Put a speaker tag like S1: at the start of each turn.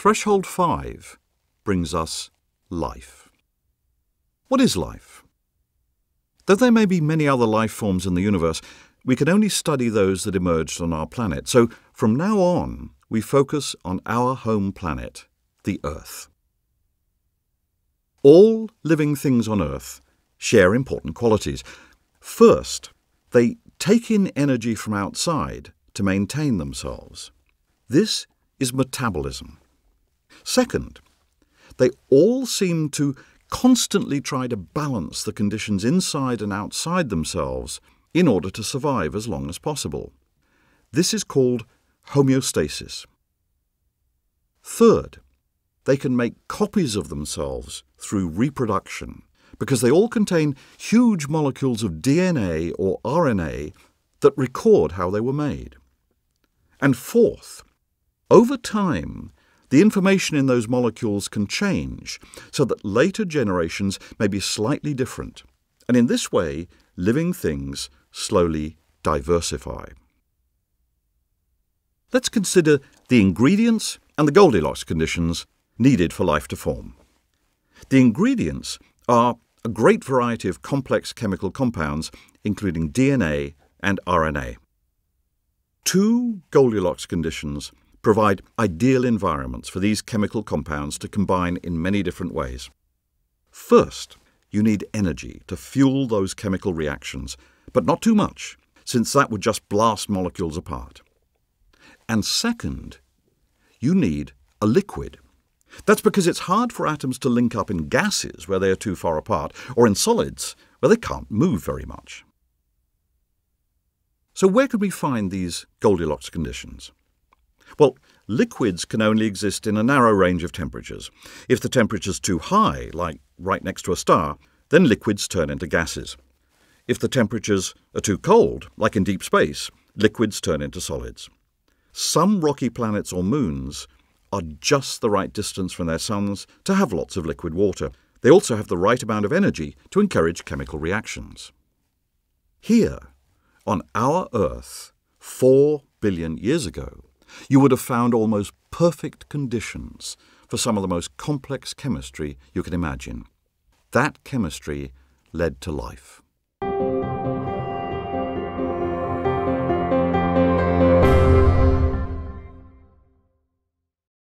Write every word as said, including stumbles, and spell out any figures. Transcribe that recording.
S1: Threshold five brings us life. What is life? Though there may be many other life forms in the universe, we can only study those that emerged on our planet. So from now on, we focus on our home planet, the Earth. All living things on Earth share important qualities. First, they take in energy from outside to maintain themselves. This is metabolism. Second, they all seem to constantly try to balance the conditions inside and outside themselves in order to survive as long as possible. This is called homeostasis. Third, they can make copies of themselves through reproduction because they all contain huge molecules of D N A or R N A that record how they were made. And fourth, over time, the information in those molecules can change so that later generations may be slightly different, and in this way, living things slowly diversify. Let's consider the ingredients and the Goldilocks conditions needed for life to form. The ingredients are a great variety of complex chemical compounds, including D N A and R N A. Two Goldilocks conditions provide ideal environments for these chemical compounds to combine in many different ways. First, you need energy to fuel those chemical reactions, but not too much, since that would just blast molecules apart. And second, you need a liquid. That's because it's hard for atoms to link up in gases where they are too far apart, or in solids where they can't move very much. So where could we find these Goldilocks conditions? Well, liquids can only exist in a narrow range of temperatures. If the temperature's too high, like right next to a star, then liquids turn into gases. If the temperatures are too cold, like in deep space, liquids turn into solids. Some rocky planets or moons are just the right distance from their suns to have lots of liquid water. They also have the right amount of energy to encourage chemical reactions. Here, on our Earth, four billion years ago, you would have found almost perfect conditions for some of the most complex chemistry you can imagine. That chemistry led to life.